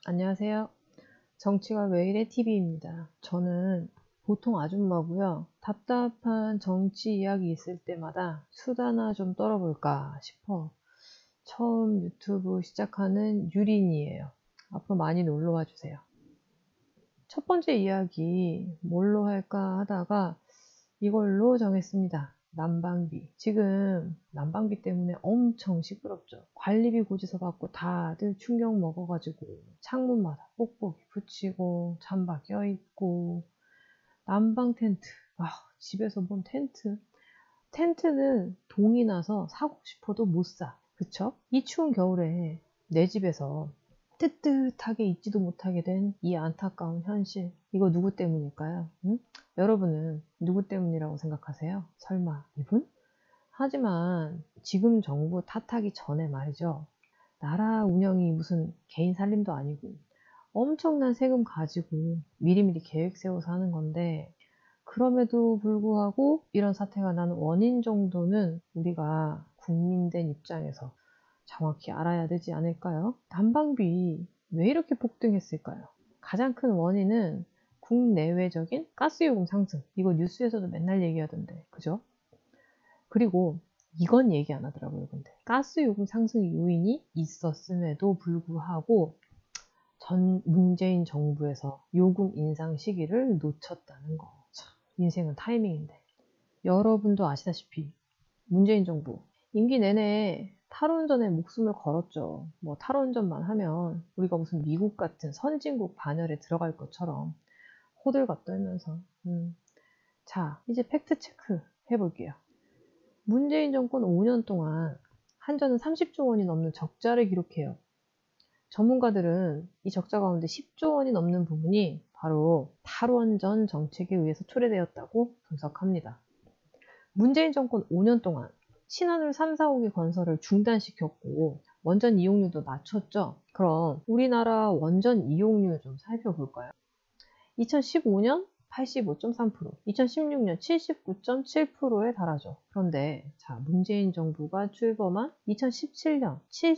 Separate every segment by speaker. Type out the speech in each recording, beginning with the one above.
Speaker 1: 안녕하세요. 정치가 왜 이래 TV입니다. 저는 보통 아줌마고요. 답답한 정치 이야기 있을 때마다 수다나 좀 떨어볼까 싶어 처음 유튜브 시작하는 유린이에요. 앞으로 많이 놀러와 주세요. 첫 번째 이야기 뭘로 할까 하다가 이걸로 정했습니다. 난방비. 지금 난방비 때문에 엄청 시끄럽죠. 관리비 고지서 받고 다들 충격 먹어가지고 창문마다 뽁뽁이 붙이고 잠바 껴있고 난방 텐트. 집에서 본 텐트. 텐트는 동이 나서 사고 싶어도 못 사. 그쵸? 이 추운 겨울에 내 집에서 뜨뜻하게 있지도 못하게 된 이 안타까운 현실. 이거 누구 때문일까요? 응? 여러분은 누구 때문이라고 생각하세요? 설마 이분? 하지만 지금 정부 탓하기 전에 말이죠. 나라 운영이 무슨 개인 살림도 아니고 엄청난 세금 가지고 미리미리 계획 세워서 하는 건데 그럼에도 불구하고 이런 사태가 나는 원인 정도는 우리가 국민된 입장에서 정확히 알아야 되지 않을까요? 난방비 왜 이렇게 폭등했을까요? 가장 큰 원인은 국내외적인 가스요금 상승. 이거 뉴스에서도 맨날 얘기하던데, 그죠? 그리고 이건 얘기 안 하더라고요, 근데. 가스요금 상승 요인이 있었음에도 불구하고 문재인 정부에서 요금 인상 시기를 놓쳤다는 거. 참, 인생은 타이밍인데. 여러분도 아시다시피 문재인 정부 임기 내내 탈원전에 목숨을 걸었죠. 뭐 탈원전만 하면 우리가 무슨 미국 같은 선진국 반열에 들어갈 것처럼 호들갑 떨면서 자, 이제 팩트 체크 해볼게요. 문재인 정권 5년 동안 한전은 30조 원이 넘는 적자를 기록해요. 전문가들은 이 적자 가운데 10조 원이 넘는 부분이 바로 탈원전 정책에 의해서 초래되었다고 분석합니다. 문재인 정권 5년 동안 신한울 3, 4호기 건설을 중단시켰고 원전 이용률도 낮췄죠. 그럼 우리나라 원전 이용률 좀 살펴볼까요? 2015년 85.3%, 2016년 79.7%에 달하죠. 그런데 자, 문재인 정부가 출범한 2017년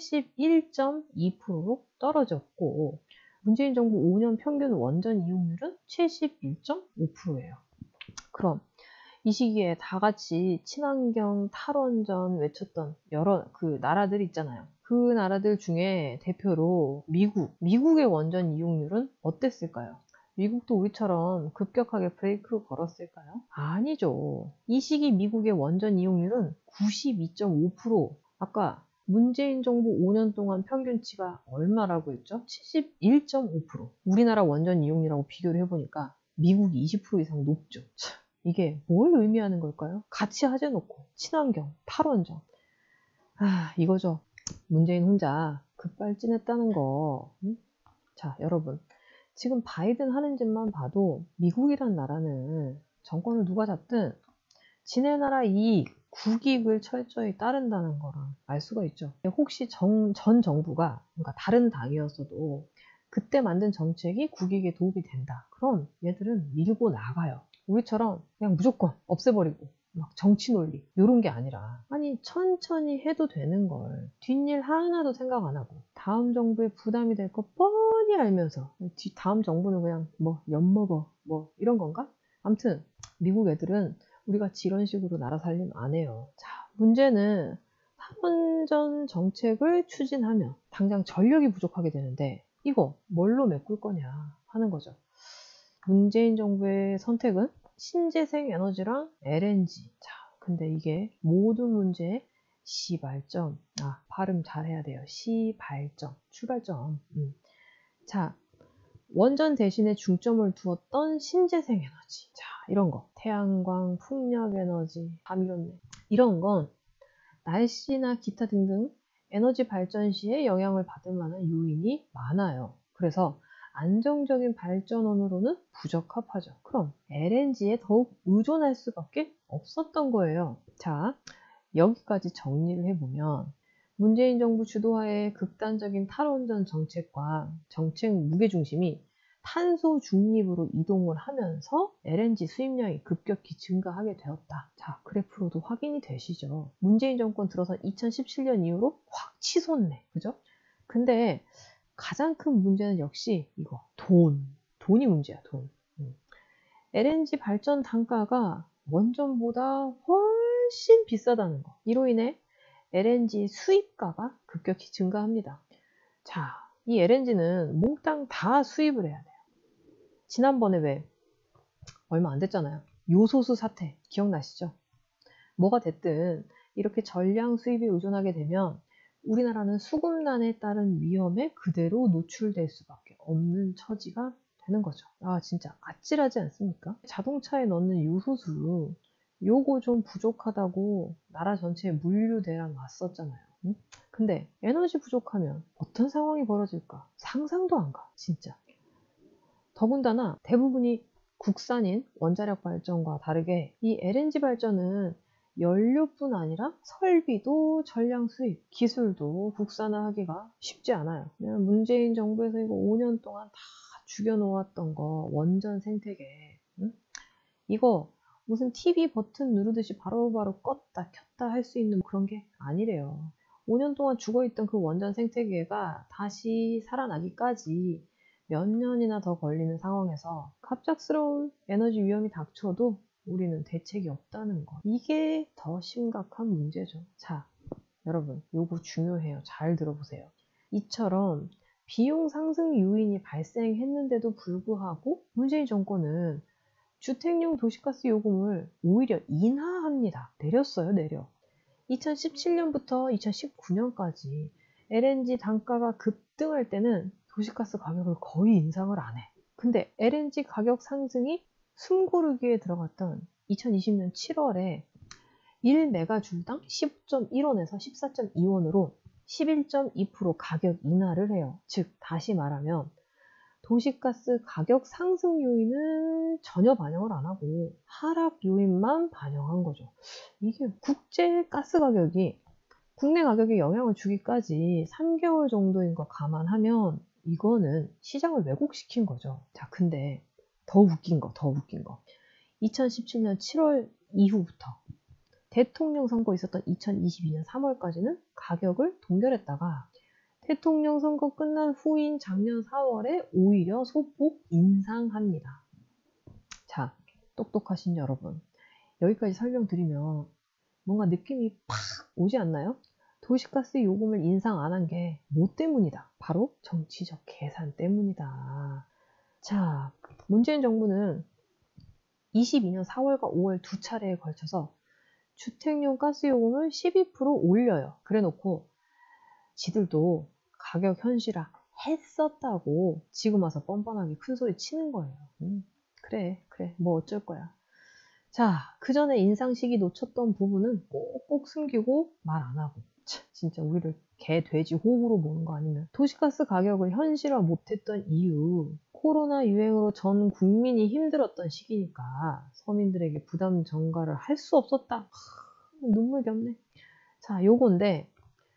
Speaker 1: 71.2%로 떨어졌고 문재인 정부 5년 평균 원전 이용률은 71.5%예요. 그럼 이 시기에 다 같이 친환경 탈원전 외쳤던 여러 그 나라들 있잖아요. 그 나라들 중에 대표로 미국의 원전 이용률은 어땠을까요? 미국도 우리처럼 급격하게 브레이크를 걸었을까요? 아니죠. 이 시기 미국의 원전 이용률은 92.5%. 아까 문재인 정부 5년 동안 평균치가 얼마라고 했죠? 71.5%. 우리나라 원전 이용률하고 비교를 해보니까 미국이 20% 이상 높죠. 이게 뭘 의미하는 걸까요? 같이 하재 놓고 친환경, 탈원전. 이거죠. 문재인 혼자 급발진했다는 거. 자, 여러분. 지금 바이든 하는 짓만 봐도 미국이란 나라는 정권을 누가 잡든 지네 나라 이익, 국익을 철저히 따른다는 거를 알 수가 있죠. 혹시 전 정부가 그러니까 다른 당이었어도 그때 만든 정책이 국익에 도움이 된다. 그럼 얘들은 밀고 나가요. 우리처럼 그냥 무조건 없애버리고 막 정치 논리 이런 게 아니라 아니 천천히 해도 되는 걸 뒷일 하나도 생각 안 하고 다음 정부에 부담이 될 거 뻔히 알면서 다음 정부는 그냥 뭐 엿먹어 뭐 이런 건가? 아무튼 미국 애들은 우리같이 이런 식으로 나라 살림 안 해요. 자, 문제는 탈원전 정책을 추진하면 당장 전력이 부족하게 되는데 이거 뭘로 메꿀 거냐 하는 거죠. 문재인 정부의 선택은 신재생 에너지랑 LNG. 자, 근데 이게 모든 문제의 시발점. 발음 잘 해야 돼요. 시발점. 출발점. 자, 원전 대신에 중점을 두었던 신재생 에너지. 자, 이런 거. 태양광, 풍력 에너지, 밤이렇네. 이런 건 날씨나 기타 등등 에너지 발전 시에 영향을 받을 만한 요인이 많아요. 그래서 안정적인 발전원으로는 부적합하죠. 그럼 LNG에 더욱 의존할 수밖에 없었던 거예요. 자, 여기까지 정리를 해보면 문재인 정부 주도하에 극단적인 탈원전 정책과 정책 무게중심이 탄소 중립으로 이동을 하면서 LNG 수입량이 급격히 증가하게 되었다. 자, 그래프로도 확인이 되시죠. 문재인 정권 들어서 2017년 이후로 확 치솟네. 그죠? 근데 가장 큰 문제는 역시 이거 돈이 문제야. 돈. LNG 발전 단가가 원전보다 훨씬 비싸다는 거. 이로 인해 LNG 수입가가 급격히 증가합니다. 자, 이 LNG는 몽땅 다 수입을 해야 돼요. 지난번에 왜 얼마 안 됐잖아요. 요소수 사태 기억나시죠? 뭐가 됐든 이렇게 전량 수입에 의존하게 되면 우리나라는 수급난에 따른 위험에 그대로 노출될 수밖에 없는 처지가 되는 거죠. 아, 진짜 아찔하지 않습니까? 자동차에 넣는 요소수 요거 좀 부족하다고 나라 전체에 물류 대란 왔었잖아요. 응? 근데 에너지 부족하면 어떤 상황이 벌어질까? 상상도 안 가, 진짜. 더군다나 대부분이 국산인 원자력 발전과 다르게 이 LNG 발전은 연료뿐 아니라 설비도 전량 수입, 기술도 국산화하기가 쉽지 않아요. 문재인 정부에서 이거 5년 동안 다 죽여놓았던 거 원전 생태계, 응? 이거 무슨 TV 버튼 누르듯이 바로바로 껐다 켰다 할 수 있는 그런 게 아니래요. 5년 동안 죽어있던 그 원전 생태계가 다시 살아나기까지 몇 년이나 더 걸리는 상황에서 갑작스러운 에너지 위험이 닥쳐도 우리는 대책이 없다는 거. 이게 더 심각한 문제죠. 자, 여러분, 요거 중요해요. 잘 들어보세요. 이처럼 비용 상승 요인이 발생했는데도 불구하고 문재인 정권은 주택용 도시가스 요금을 오히려 인하합니다. 내렸어요, 내려. 2017년부터 2019년까지 LNG 단가가 급등할 때는 도시가스 가격을 거의 인상을 안 해. 근데 LNG 가격 상승이 숨고르기에 들어갔던 2020년 7월에 1메가줄당 15.1원에서 14.2원으로 11.2% 가격 인하를 해요. 즉 다시 말하면 도시가스 가격 상승 요인은 전혀 반영을 안 하고 하락 요인만 반영한 거죠. 이게 국제 가스 가격이 국내 가격에 영향을 주기까지 3개월 정도인 거 감안하면 이거는 시장을 왜곡시킨 거죠. 자, 근데 더 웃긴 거. 2017년 7월 이후부터 대통령 선거 있었던 2022년 3월까지는 가격을 동결했다가 대통령 선거 끝난 후인 작년 4월에 오히려 소폭 인상합니다. 자, 똑똑하신 여러분. 여기까지 설명드리면 뭔가 느낌이 팍 오지 않나요? 도시가스 요금을 인상 안 한 게 뭐 때문이다? 바로 정치적 계산 때문이다. 자, 문재인 정부는 22년 4월과 5월 두 차례에 걸쳐서 주택용 가스 요금을 12% 올려요. 그래 놓고 지들도 가격 현실화 했었다고 지금 와서 뻔뻔하게 큰 소리 치는 거예요. 그래 뭐 어쩔 거야. 자, 그 전에 인상 시기 놓쳤던 부분은 꼭꼭 숨기고 말 안 하고 진짜 우리를 개, 돼지, 호구로 보는 거 아니면 도시가스 가격을 현실화 못했던 이유 코로나 유행으로 전 국민이 힘들었던 시기니까 서민들에게 부담 전가를 할 수 없었다. 눈물겹네. 자, 요건데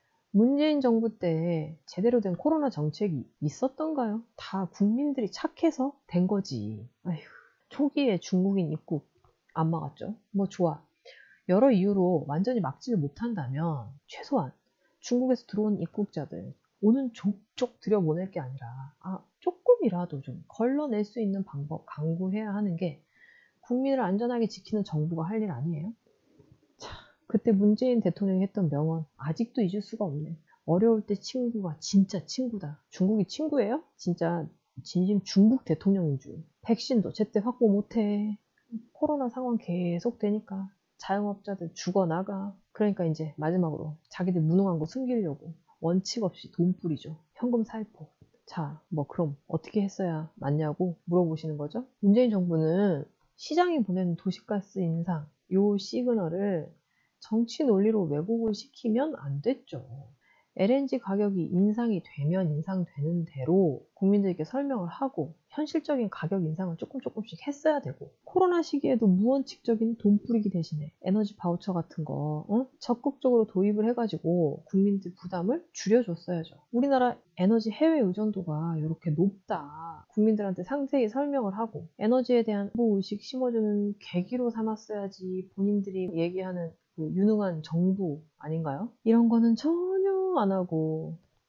Speaker 1: 문재인 정부 때 제대로 된 코로나 정책이 있었던가요? 다 국민들이 착해서 된 거지. 아휴, 초기에 중국인 입국 안 막았죠. 뭐 좋아. 여러 이유로 완전히 막지를 못한다면 최소한 중국에서 들어온 입국자들 오는 족족 들여보낼 게 아니라 조금이라도 좀 걸러낼 수 있는 방법 강구해야 하는 게 국민을 안전하게 지키는 정부가 할 일 아니에요? 자, 그때 문재인 대통령이 했던 명언 아직도 잊을 수가 없네. 어려울 때 친구가 진짜 친구다. 중국이 친구예요? 진짜 진심 중국 대통령인 줄. 백신도 제때 확보 못해. 코로나 상황 계속 되니까 자영업자들 죽어나가. 그러니까 이제 마지막으로 자기들 무능한 거 숨기려고 원칙 없이 돈 뿌리죠. 현금 살포. 자, 뭐 그럼 어떻게 했어야 맞냐고 물어보시는 거죠? 문재인 정부는 시장이 보내는 도시가스 인상 요 시그널을 정치 논리로 왜곡을 시키면 안 됐죠. LNG 가격이 인상이 되면 인상되는 대로 국민들에게 설명을 하고 현실적인 가격 인상을 조금씩 했어야 되고 코로나 시기에도 무원칙적인 돈 뿌리기 대신에 에너지 바우처 같은 거 적극적으로 도입을 해가지고 국민들 부담을 줄여줬어야죠. 우리나라 에너지 해외 의존도가 이렇게 높다. 국민들한테 상세히 설명을 하고 에너지에 대한 의식 심어주는 계기로 삼았어야지 본인들이 얘기하는 그 유능한 정부 아닌가요? 이런 거는 전혀 안 하고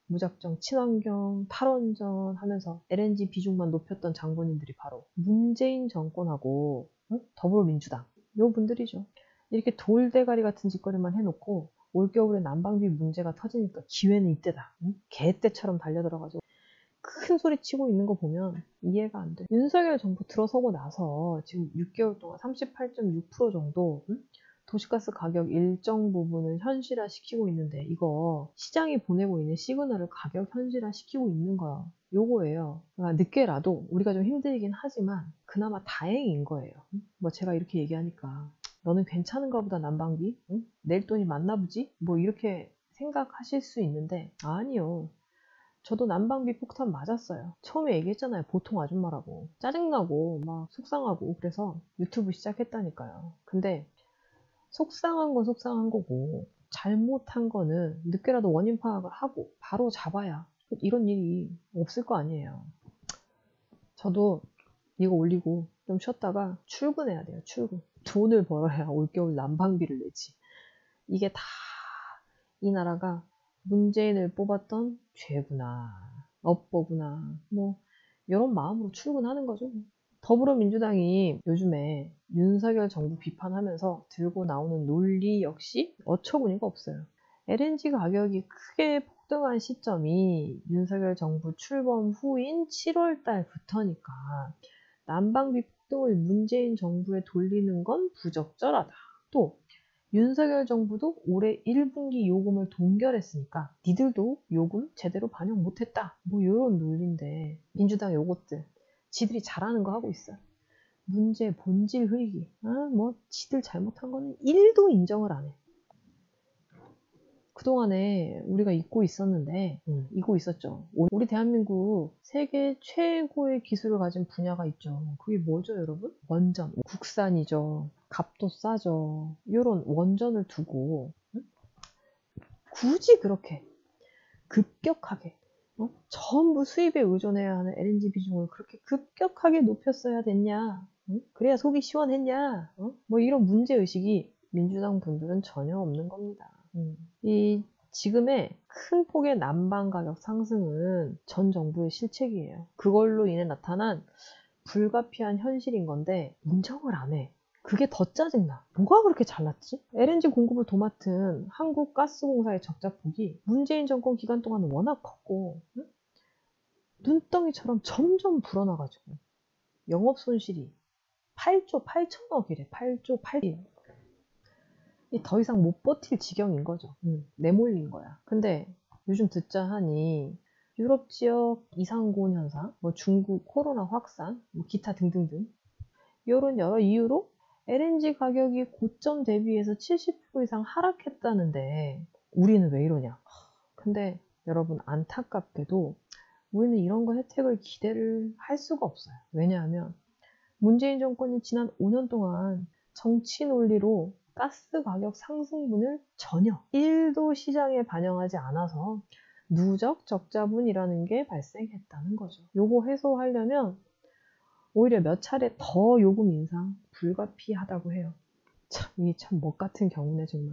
Speaker 1: 무작정 친환경, 탈원전 하면서 LNG 비중만 높였던 장본인들이 바로 문재인 정권하고 더불어민주당 요 분들이죠. 이렇게 돌대가리 같은 짓거리만 해놓고 올겨울에 난방비 문제가 터지니까 기회는 이때다. 개떼처럼 달려들어가지고 큰 소리 치고 있는 거 보면 이해가 안 돼. 윤석열 정부 들어서고 나서 지금 6개월 동안 38.6% 정도 도시가스 가격 일정 부분을 현실화시키고 있는데 이거 시장이 보내고 있는 시그널을 가격 현실화시키고 있는 거야. 요거예요. 그러니까 늦게라도 우리가 좀 힘들긴 하지만 그나마 다행인 거예요. 뭐 제가 이렇게 얘기하니까 너는 괜찮은가 보다 난방비? 낼 돈이 많나 보지? 뭐 이렇게 생각하실 수 있는데 아니요. 저도 난방비 폭탄 맞았어요. 처음에 얘기했잖아요. 보통 아줌마라고. 짜증나고 막 속상하고 그래서 유튜브 시작했다니까요. 근데 속상한 건 속상한 거고 잘못한 거는 늦게라도 원인 파악을 하고 바로 잡아야 이런 일이 없을 거 아니에요. 저도 이거 올리고 좀 쉬었다가 출근해야 돼요. 출근. 돈을 벌어야 올겨울 난방비를 내지. 이게 다 이 나라가 문재인을 뽑았던 죄구나, 업보구나, 뭐 이런 마음으로 출근하는 거죠. 더불어민주당이 요즘에 윤석열 정부 비판하면서 들고 나오는 논리 역시 어처구니가 없어요. LNG 가격이 크게 폭등한 시점이 윤석열 정부 출범 후인 7월 달부터니까 난방비 폭등을 문재인 정부에 돌리는 건 부적절하다. 또 윤석열 정부도 올해 1분기 요금을 동결했으니까 니들도 요금 제대로 반영 못했다. 뭐 이런 논리인데 민주당 요것들 지들이 잘하는 거 하고 있어요. 문제 본질 흐리기. 뭐 지들 잘못한 거는 1도 인정을 안 해. 그동안에 우리가 잊고 있었는데 잊고 있었죠. 우리 대한민국 세계 최고의 기술을 가진 분야가 있죠. 그게 뭐죠, 여러분? 원전. 국산이죠. 값도 싸죠. 이런 원전을 두고 굳이 그렇게 급격하게 전부 수입에 의존해야 하는 LNG 비중을 그렇게 급격하게 높였어야 됐냐? 그래야 속이 시원했냐? 뭐 이런 문제의식이 민주당 분들은 전혀 없는 겁니다. 이 지금의 큰 폭의 난방 가격 상승은 전 정부의 실책이에요. 그걸로 인해 나타난 불가피한 현실인 건데 인정을 안 해. 그게 더 짜증나. 뭐가 그렇게 잘났지? LNG 공급을 도맡은 한국가스공사의 적자폭이 문재인 정권 기간 동안 워낙 컸고 눈덩이처럼 점점 불어나가지고 영업손실이 8조 8천억이래. 8조 8억. 더 이상 못 버틸 지경인 거죠. 내몰린 거야. 근데 요즘 듣자 하니 유럽 지역 이상고온 현상, 뭐 중국 코로나 확산, 뭐 기타 등등등 이런 여러 이유로 LNG 가격이 고점 대비해서 70% 이상 하락했다는데 우리는 왜 이러냐. 근데 여러분 안타깝게도 우리는 이런 거 혜택을 기대를 할 수가 없어요. 왜냐하면 문재인 정권이 지난 5년 동안 정치 논리로 가스 가격 상승분을 전혀 1도 시장에 반영하지 않아서 누적 적자분이라는 게 발생했다는 거죠. 요거 해소하려면 오히려 몇 차례 더 요금 인상 불가피하다고 해요. 참, 이게 참 먹 같은 경우네, 정말.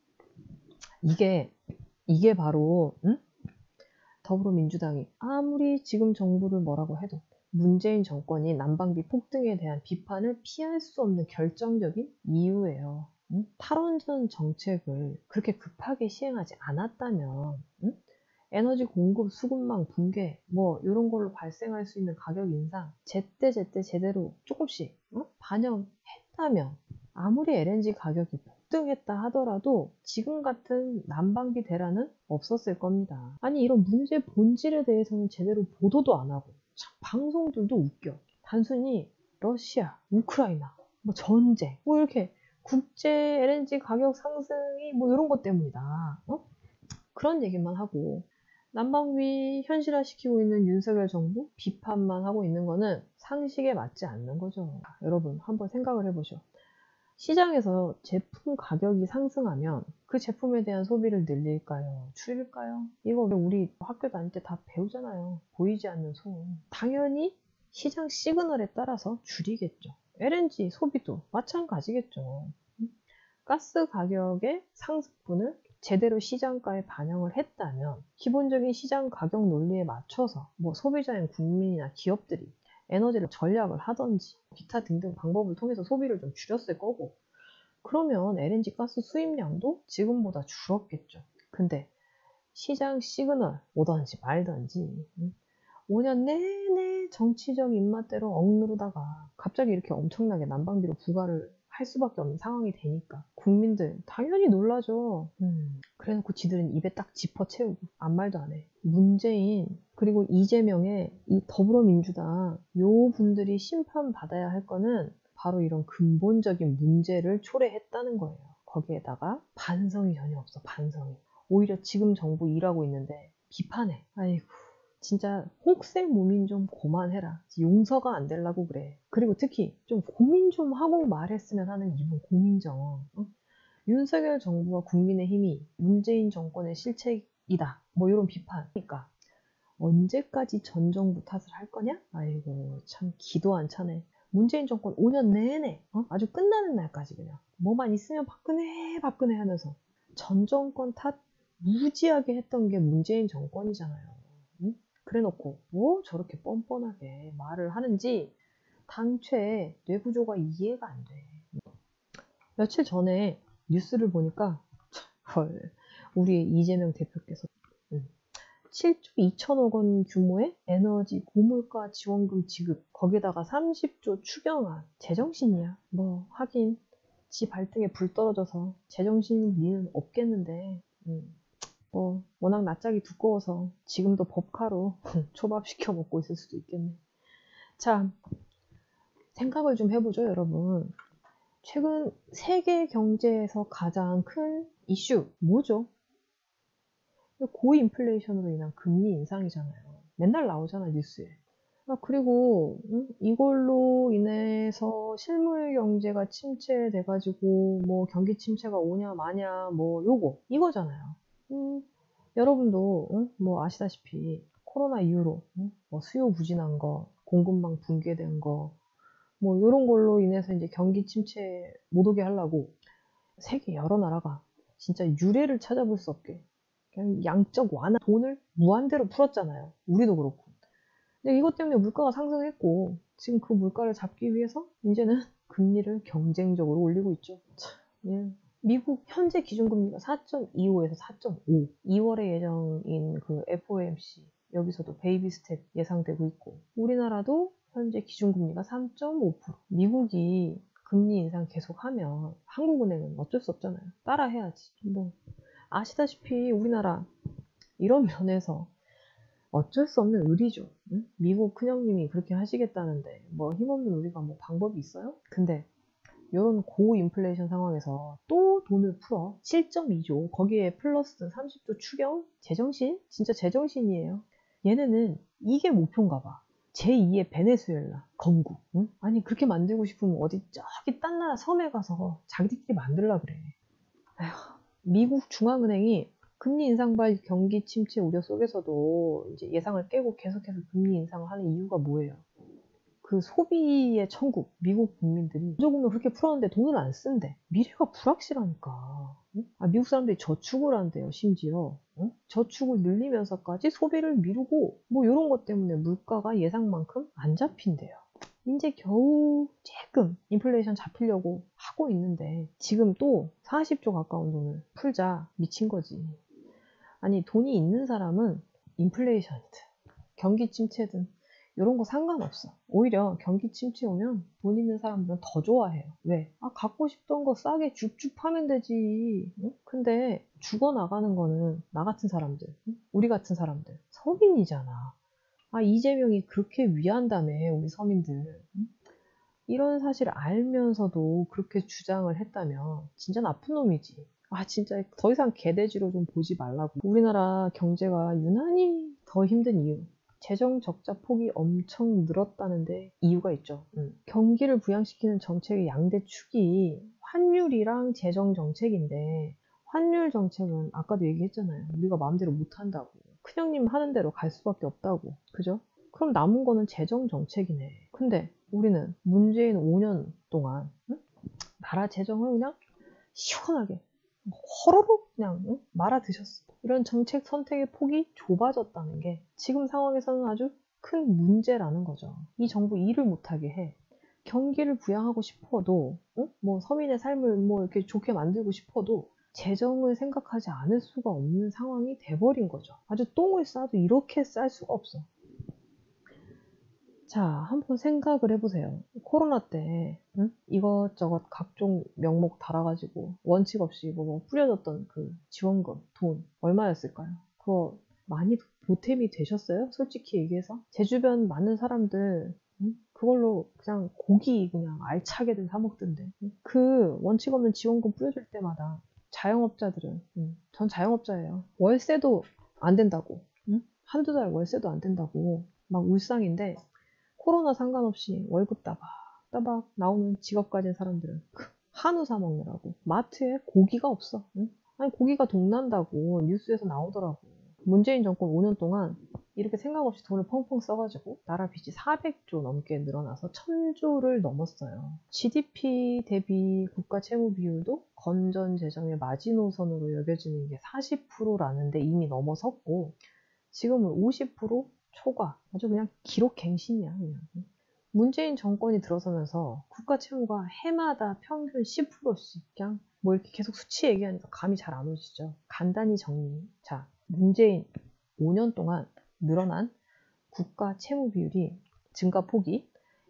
Speaker 1: 이게 바로, 더불어민주당이 아무리 지금 정부를 뭐라고 해도 문재인 정권이 난방비 폭등에 대한 비판을 피할 수 없는 결정적인 이유예요. 탈원전 정책을 그렇게 급하게 시행하지 않았다면, 에너지 공급 수급망 붕괴 뭐 이런 걸로 발생할 수 있는 가격 인상 제때 제대로 조금씩 반영했다면 아무리 LNG 가격이 폭등했다 하더라도 지금 같은 난방비 대란은 없었을 겁니다. 아니 이런 문제 본질에 대해서는 제대로 보도도 안 하고 참 방송들도 웃겨. 단순히 러시아, 우크라이나, 뭐 전쟁 뭐 이렇게 국제 LNG 가격 상승이 뭐 이런 것 때문이다. 그런 얘기만 하고 난방비 현실화시키고 있는 윤석열 정부 비판만 하고 있는 거는 상식에 맞지 않는 거죠. 여러분 한번 생각을 해보죠. 시장에서 제품 가격이 상승하면 그 제품에 대한 소비를 늘릴까요? 줄일까요? 이거 우리 학교 다닐 때 다 배우잖아요. 보이지 않는 소음. 당연히 시장 시그널에 따라서 줄이겠죠. LNG 소비도 마찬가지겠죠. 가스 가격의 상승분을 제대로 시장가에 반영을 했다면 기본적인 시장 가격 논리에 맞춰서 뭐 소비자인 국민이나 기업들이 에너지를 전략을 하던지 기타 등등 방법을 통해서 소비를 좀 줄였을 거고, 그러면 LNG 가스 수입량도 지금보다 줄었겠죠. 근데 시장 시그널 오던지 말던지 5년 내내 정치적 입맛대로 억누르다가 갑자기 이렇게 엄청나게 난방비로 부과를 할 수밖에 없는 상황이 되니까 국민들 당연히 놀라죠. 그래놓고 지들은 입에 딱 짚어 채우고 아무 말도 안 해. 문재인 그리고 이재명의 이 더불어민주당 요 분들이 심판받아야 할 거는 바로 이런 근본적인 문제를 초래했다는 거예요. 거기에다가 반성이 전혀 없어. 반성이. 오히려 지금 정부 일하고 있는데 비판해. 아이고 진짜 혹생 무민 좀 그만해라. 용서가 안 되려고 그래. 그리고 특히 좀 고민 좀 하고 말했으면 하는 이분 고민정. 윤석열 정부와 국민의힘이 문재인 정권의 실책이다. 뭐 이런 비판. 그러니까 언제까지 전 정부 탓을 할 거냐? 아이고 참 기도 안 차네. 문재인 정권 5년 내내 아주 끝나는 날까지 그냥 뭐만 있으면 박근혜 박근혜 하면서 전 정권 탓 무지하게 했던 게 문재인 정권이잖아요. 응? 그래놓고 뭐 저렇게 뻔뻔하게 말을 하는지 당최 뇌구조가 이해가 안 돼. 며칠 전에 뉴스를 보니까 헐, 우리 이재명 대표께서 7조 2천억 원 규모의 에너지 고물가 지원금 지급, 거기다가 30조 추경안. 제정신이야. 뭐 하긴 지 발등에 불 떨어져서 제정신일 리는 없겠는데 뭐 워낙 낯짝이 두꺼워서 지금도 법카로 초밥 시켜 먹고 있을 수도 있겠네. 자, 생각을 좀 해보죠, 여러분. 최근 세계 경제에서 가장 큰 이슈 뭐죠? 고인플레이션으로 인한 금리 인상이잖아요. 맨날 나오잖아, 뉴스에. 그리고 이걸로 인해서 실물 경제가 침체돼가지고 뭐 경기 침체가 오냐 마냐 뭐 이거잖아요. 여러분도 뭐 아시다시피 코로나 이후로 뭐 수요 부진한 거, 공급망 붕괴된 거, 뭐 이런 걸로 인해서 이제 경기 침체 못 오게 하려고 세계 여러 나라가 진짜 유례를 찾아볼 수 없게 그냥 양적 완화 돈을 무한대로 풀었잖아요. 우리도 그렇고. 근데 이것 때문에 물가가 상승했고 지금 그 물가를 잡기 위해서 이제는 금리를 경쟁적으로 올리고 있죠. 참, 예. 미국 현재 기준금리가 4.25에서 4.5. 2월에 예정인 그 FOMC 여기서도 베이비 스텝 예상되고 있고, 우리나라도 현재 기준금리가 3.5%. 미국이 금리 인상 계속하면 한국은행은 어쩔 수 없잖아요. 따라해야지. 뭐 아시다시피 우리나라 이런 면에서 어쩔 수 없는 의리죠. 응? 미국 큰형님이 그렇게 하시겠다는데 뭐 힘없는 우리가 뭐 방법이 있어요? 근데 이런 고인플레이션 상황에서 또 돈을 풀어. 7.2조 거기에 플러스 30조 추경? 제정신? 진짜 제정신이에요. 얘네는 이게 목표인가 봐. 제2의 베네수엘라 건국. 응? 아니 그렇게 만들고 싶으면 어디 저기 딴 나라 섬에 가서 자기들끼리 만들라 그래. 에휴, 미국 중앙은행이 금리 인상발 경기 침체 우려 속에서도 이제 예상을 깨고 계속해서 금리 인상을 하는 이유가 뭐예요? 그 소비의 천국, 미국 국민들이 보조금을 그렇게 풀었는데 돈을 안 쓴대. 미래가 불확실하니까. 응? 미국 사람들이 저축을 한대요, 심지어. 응? 저축을 늘리면서까지 소비를 미루고 뭐 이런 것 때문에 물가가 예상만큼 안 잡힌대요. 이제 겨우 조금 인플레이션 잡히려고 하고 있는데 지금 또 40조 가까운 돈을 풀자 미친 거지. 아니 돈이 있는 사람은 인플레이션이든 경기 침체든 이런 거 상관없어. 오히려 경기 침체 오면 돈 있는 사람들은 더 좋아해요. 왜? 갖고 싶던 거 싸게 줍줍 하면 되지. 응? 근데 죽어나가는 거는 나 같은 사람들, 응? 우리 같은 사람들, 서민이잖아. 이재명이 그렇게 위한다며 우리 서민들. 응? 이런 사실을 알면서도 그렇게 주장을 했다면 진짜 나쁜 놈이지. 진짜 더 이상 개돼지로 좀 보지 말라고. 우리나라 경제가 유난히 더 힘든 이유. 재정 적자 폭이 엄청 늘었다는데 이유가 있죠. 경기를 부양시키는 정책의 양대 축이 환율이랑 재정 정책인데, 환율 정책은 아까도 얘기했잖아요. 우리가 마음대로 못한다고. 큰형님 하는 대로 갈 수밖에 없다고. 그죠? 그럼 남은 거는 재정 정책이네. 근데 우리는 문재인 5년 동안 나라 재정을 그냥 시원하게 허로록 그냥 말아 드셨어. 이런 정책 선택의 폭이 좁아졌다는 게 지금 상황에서는 아주 큰 문제라는 거죠. 이 정부 일을 못하게 해. 경기를 부양하고 싶어도, 뭐 서민의 삶을 뭐 이렇게 좋게 만들고 싶어도 재정을 생각하지 않을 수가 없는 상황이 돼버린 거죠. 아주 똥을 싸도 이렇게 쌀 수가 없어. 자, 한번 생각을 해보세요. 코로나 때 이것저것 각종 명목 달아가지고 원칙 없이 뭐 뿌려졌던 그 지원금 돈 얼마였을까요? 그거 많이 보탬이 되셨어요? 솔직히 얘기해서 제 주변 많은 사람들 그걸로 그냥 고기 그냥 알차게들 사 먹던데. 그 원칙 없는 지원금 뿌려줄 때마다 자영업자들은 전 자영업자예요. 월세도 안 된다고. 한두 달 월세도 안 된다고 막 울상인데 코로나 상관없이 월급 따박따박 나오는 직업 가진 사람들은 한우 사 먹느라고 마트에 고기가 없어. 응? 아니 고기가 동난다고 뉴스에서 나오더라고. 문재인 정권 5년 동안 이렇게 생각 없이 돈을 펑펑 써가지고 나라 빚이 400조 넘게 늘어나서 1000조를 넘었어요. GDP 대비 국가 채무 비율도 건전 재정의 마지노선으로 여겨지는 게 40%라는데 이미 넘어섰고 지금은 50% 초과. 아주 그냥 기록갱신이야, 그냥. 문재인 정권이 들어서면서 국가 채무가 해마다 평균 10%씩 그냥 뭐 이렇게 계속 수치 얘기하니까 감이 잘 안 오시죠? 간단히 정리. 자, 문재인 5년 동안 늘어난 국가 채무 비율이 증가폭이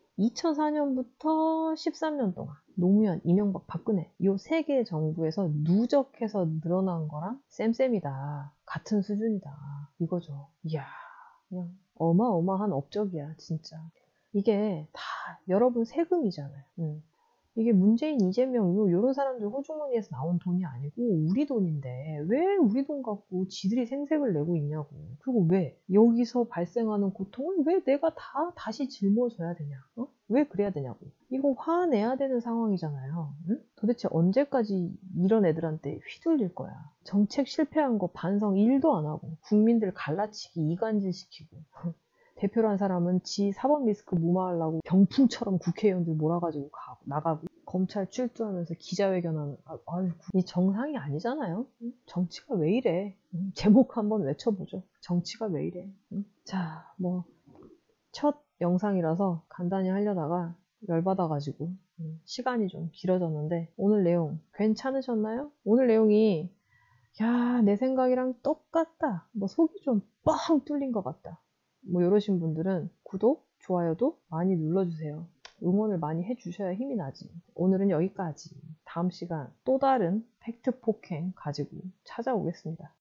Speaker 1: 2004년부터 13년 동안 노무현, 이명박, 박근혜 요 세 개 정부에서 누적해서 늘어난 거랑 쌤쌤이다. 같은 수준이다. 이거죠. 이야, 그냥 어마어마한 업적이야, 진짜. 이게 다 여러분 세금이잖아요. 이게 문재인, 이재명 요런 사람들 호주머니에서 나온 돈이 아니고 우리 돈인데 왜 우리 돈 갖고 지들이 생색을 내고 있냐고. 그리고 왜 여기서 발생하는 고통을 왜 내가 다 다시 짊어져야 되냐. 왜 그래야 되냐고. 이거 화내야 되는 상황이잖아요. 도대체 언제까지 이런 애들한테 휘둘릴 거야. 정책 실패한 거 반성 1도 안 하고 국민들 갈라치기 이간질 시키고 대표란 사람은 지 사법 리스크 무마하려고 병풍처럼 국회의원들 몰아가지고 나가고 검찰 출두하면서 기자회견하는 아유 이 정상이 아니잖아요. 정치가 왜 이래? 제목 한번 외쳐보죠. 정치가 왜 이래? 자, 뭐 첫 영상이라서 간단히 하려다가 열받아가지고 시간이 좀 길어졌는데 오늘 내용 괜찮으셨나요? 오늘 내용이 야, 내 생각이랑 똑같다. 뭐 속이 좀 뻥 뚫린 것 같다. 뭐 이러신 분들은 구독, 좋아요도 많이 눌러주세요. 응원을 많이 해주셔야 힘이 나지. 오늘은 여기까지. 다음 시간 또 다른 팩트 폭행 가지고 찾아오겠습니다.